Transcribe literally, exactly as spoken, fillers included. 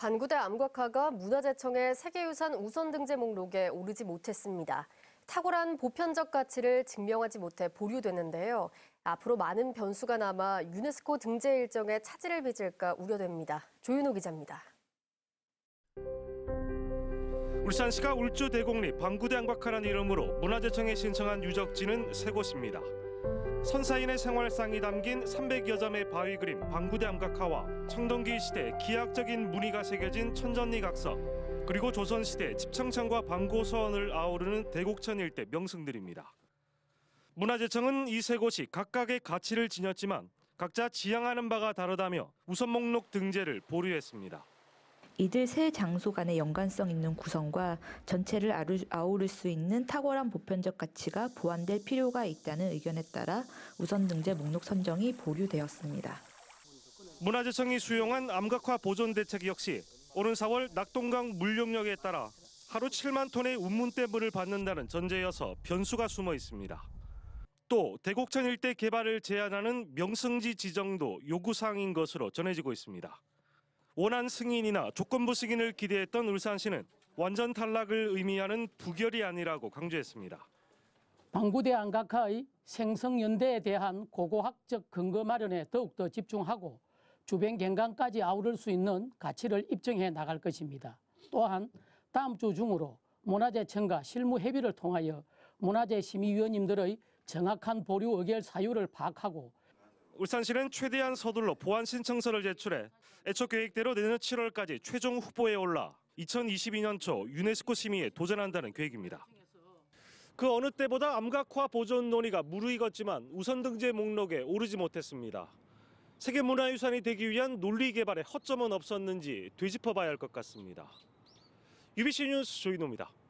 반구대 암각화가 문화재청의 세계유산 우선 등재 목록에 오르지 못했습니다. 탁월한 보편적 가치를 증명하지 못해 보류됐는데요. 앞으로 많은 변수가 남아 유네스코 등재 일정에 차질을 빚을까 우려됩니다. 조윤호 기자입니다. 울산시가 울주대곡리 반구대 암각화라는 이름으로 문화재청에 신청한 유적지는 세 곳입니다. 선사인의 생활상이 담긴 삼백여 점의 바위 그림 반구대 암각화와 청동기 시대 기하학적인 무늬가 새겨진 천전리 각석, 그리고 조선시대 집청천과 반고서원을 아우르는 대곡천 일대 명승들입니다. 문화재청은 이 세 곳이 각각의 가치를 지녔지만 각자 지향하는 바가 다르다며 우선 목록 등재를 보류했습니다. 이들 세 장소 간의 연관성 있는 구성과 전체를 아우를 수 있는 탁월한 보편적 가치가 보완될 필요가 있다는 의견에 따라 우선 등재 목록 선정이 보류되었습니다. 문화재청이 수용한 암각화 보존 대책 역시 오는 사월 낙동강 물용력에 따라 하루 칠만 톤의 운문대 물을 받는다는 전제여서 변수가 숨어 있습니다. 또 대곡천 일대 개발을 제한하는 명승지 지정도 요구사항인 것으로 전해지고 있습니다. 원안 승인이나 조건부 승인을 기대했던 울산시는 완전 탈락을 의미하는 부결이 아니라고 강조했습니다. 반구대 암각화의 생성연대에 대한 고고학적 근거 마련에 더욱더 집중하고 주변 경관까지 아우를 수 있는 가치를 입증해 나갈 것입니다. 또한 다음 주 중으로 문화재청과 실무 협의를 통하여 문화재심의위원님들의 정확한 보류 의결 사유를 파악하고 울산시는 최대한 서둘러 보완 신청서를 제출해 애초 계획대로 내년 칠월까지 최종 후보에 올라 이천이십이 년 초 유네스코 심의에 도전한다는 계획입니다. 그 어느 때보다 암각화 보존 논의가 무르익었지만 우선 등재 목록에 오르지 못했습니다. 세계문화유산이 되기 위한 논리 개발에 허점은 없었는지 되짚어봐야 할 것 같습니다. 유비씨 뉴스 조인호입니다.